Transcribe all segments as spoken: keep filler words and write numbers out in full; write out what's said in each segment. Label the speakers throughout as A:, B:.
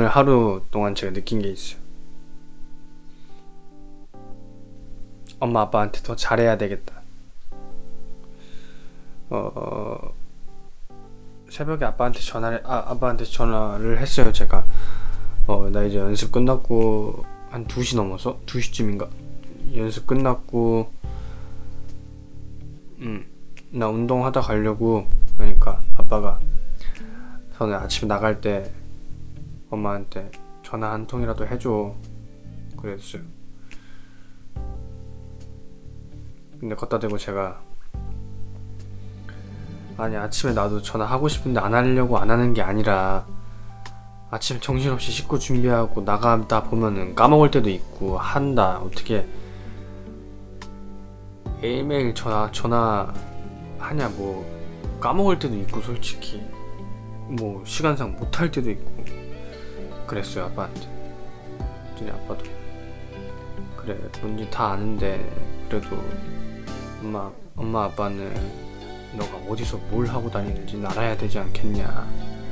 A: 오늘 하루 동안 제가 느낀 게 있어요. 엄마 아빠한테 더 잘해야 되겠다. 어, 새벽에 아빠한테 전화를 아, 아빠한테 전화를 했어요. 제가 어, 나 이제 연습 끝났고 한 두 시 넘어서 두 시쯤인가 연습 끝났고 음, 나 운동하다 가려고. 그러니까 아빠가 저는 아침에 나갈 때 엄마한테 전화 한 통이라도 해줘 그랬어요. 근데 걷다 대고 제가 아니 아침에 나도 전화하고 싶은데 안 하려고 안 하는 게 아니라 아침에 정신없이 씻고 준비하고 나가다 보면은 까먹을 때도 있고 한다. 어떻게 매일매일 전화 전화 하냐. 뭐 까먹을 때도 있고 솔직히 뭐 시간상 못할 때도 있고 그랬어요 아빠한테. 그랬더니 아빠도 그래 뭔지 다 아는데 그래도 엄마 엄마 아빠는 너가 어디서 뭘 하고 다니는지 알아야 되지 않겠냐.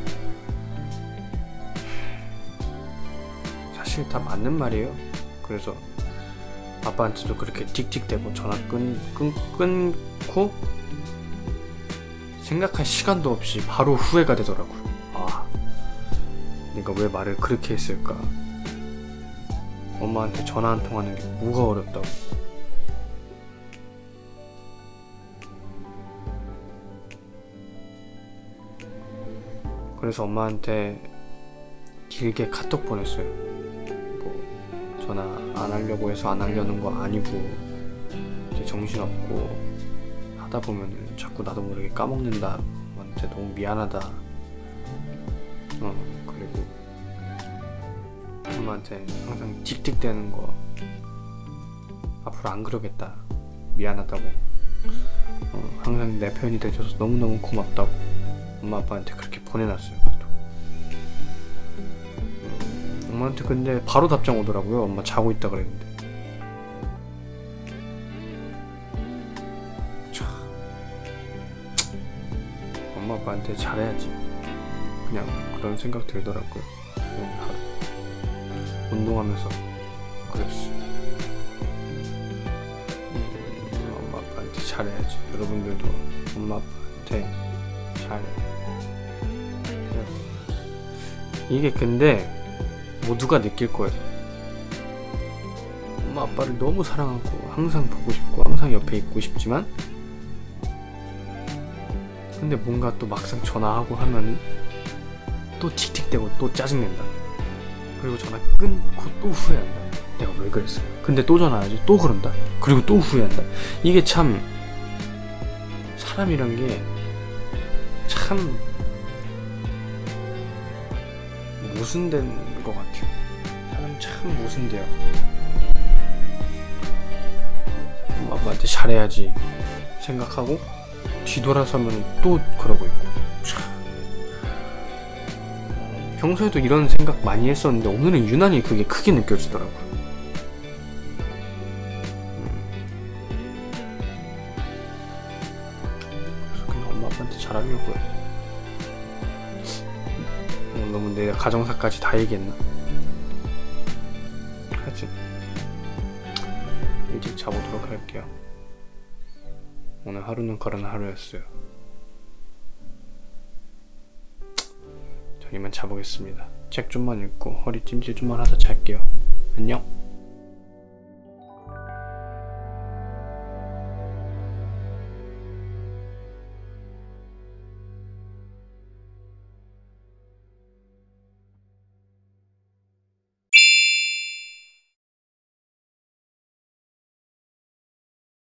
A: 사실 다 맞는 말이에요. 그래서 아빠한테도 그렇게 틱틱대고 전화 끈, 끈, 끊고 생각할 시간도 없이 바로 후회가 되더라고요. 아, 내가 왜 말을 그렇게 했을까. 엄마한테 전화 한 통 하는 게 뭐가 어렵다고. 그래서 엄마한테 길게 카톡 보냈어요. 뭐 전화 안 하려고 해서 안 하려는 거 아니고 이제 정신없고 하다 보면은 자꾸 나도 모르게 까먹는다. 엄마한테 너무 미안하다. 어 그리고 엄마한테 항상 틱틱대는 거 앞으로 안 그러겠다. 미안하다고. 어, 항상 내 편이 돼줘서 너무너무 고맙다고 엄마 아빠한테 그렇게 보내놨어요. 그래도 음, 엄마한테 근데 바로 답장 오더라고요. 엄마 자고 있다 그랬는데. 참 엄마 아빠한테 잘해야지. 그냥 그런 생각 들더라고요. 오늘 하루 운동하면서 그랬어. 음, 엄마 아빠한테 잘해야지. 여러분들도 엄마 아빠한테 잘. 이게 근데 모두가 느낄 거예요. 엄마 아빠를 너무 사랑하고 항상 보고 싶고 항상 옆에 있고 싶지만 근데 뭔가 또 막상 전화하고 하면은 또 틱틱대고 또 짜증낸다. 그리고 전화 끊고 또 후회한다. 내가 왜 그랬어. 근데 또 전화하지 또 그런다. 그리고 또 후회한다. 이게 참 사람이란 게 참 모순된 것 같아요. 사람 참 모순돼요. 엄마 아빠한테 잘해야지 생각하고 뒤돌아서면 또 그러고 있고. 참. 평소에도 이런 생각 많이 했었는데 오늘은 유난히 그게 크게 느껴지더라고요. 그래서 그냥 엄마 아빠한테 잘하려고요. 너무 내 가정사까지 다 얘기했나? 하여튼 일찍 자보도록 할게요. 오늘 하루는 그런 하루였어요. 전 이만 자보겠습니다. 책 좀만 읽고 허리 찜질 좀만 하다 잘게요. 안녕.